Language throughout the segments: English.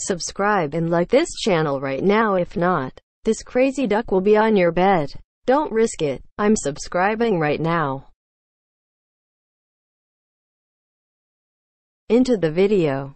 Subscribe and like this channel right now. If not, this crazy duck will be on your bed. Don't risk it. I'm subscribing right now. Into the video.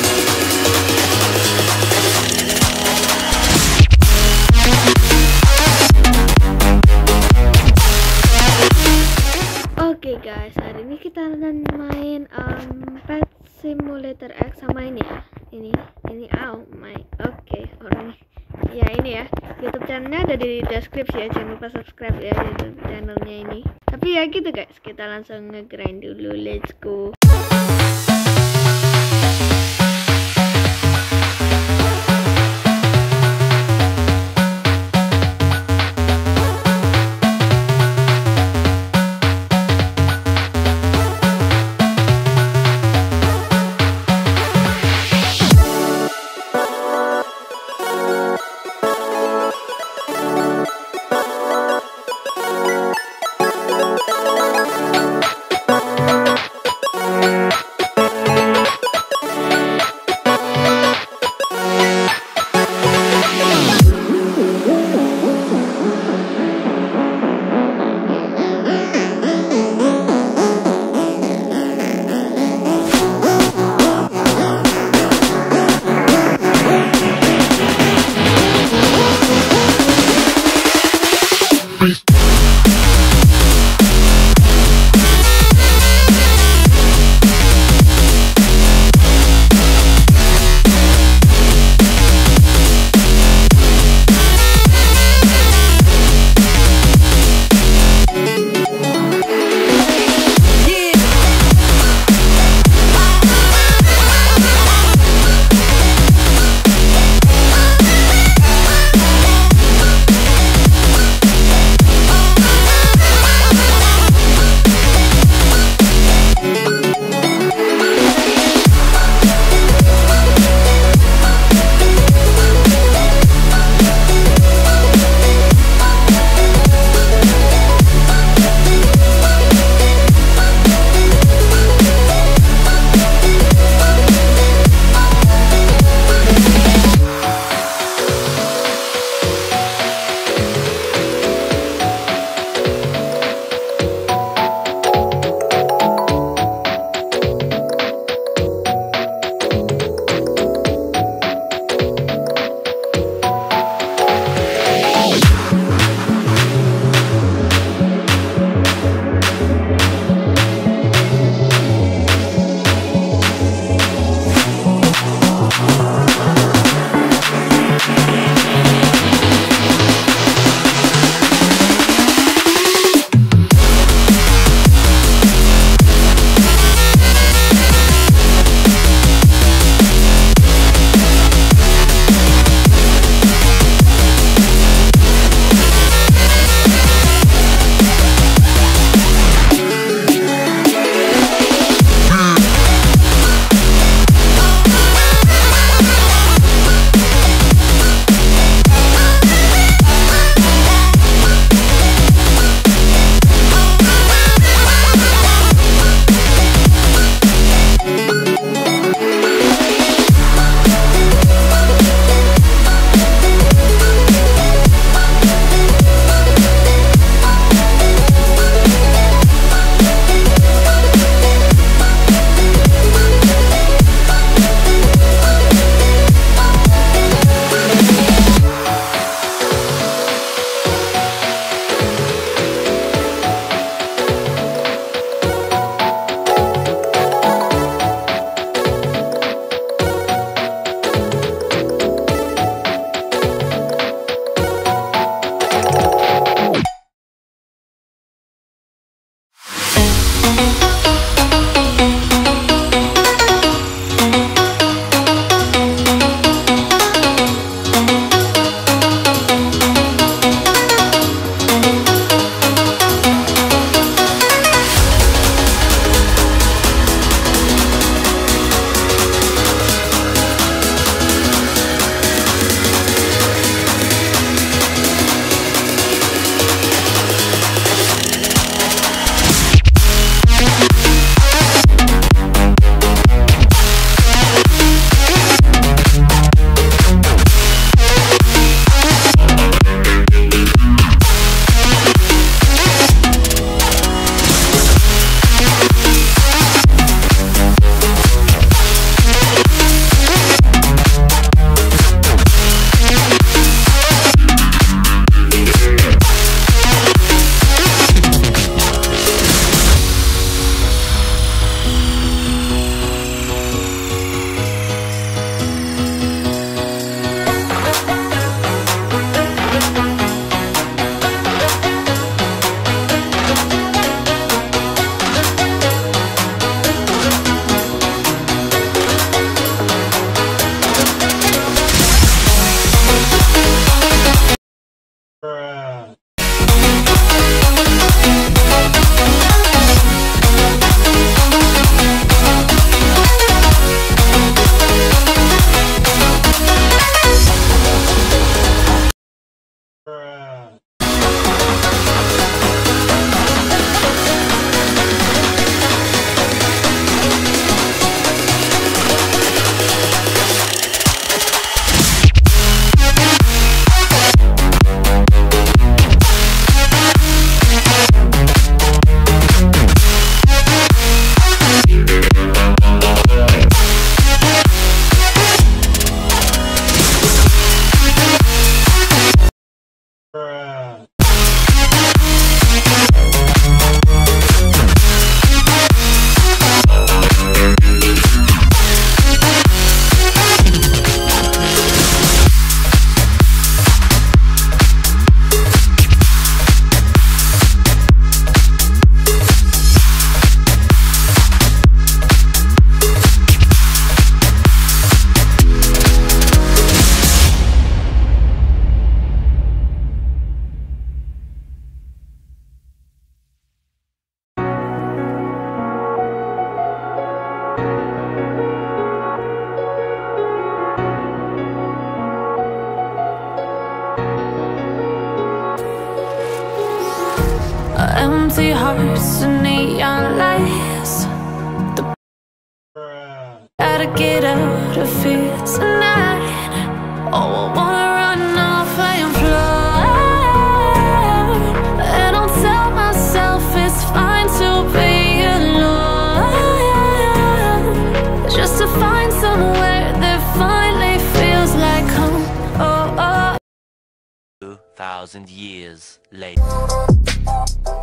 Oke guys, hari ini kita akan main Pet Simulator X sama ini ya. Ini oke, orang ya ini ya. YouTube channelnya ada di deskripsi ya, jangan lupa subscribe ya YouTube channelnya ini. Tapi ya gitu guys, kita langsung nge-grind dulu, let's go. empty hearts and neon lights. Gotta get out of here tonight. Oh, I wanna run off and fly. And I'll tell myself it's fine to be alone, just to find somewhere that finally feels like home. Oh, oh. 2,000 years later.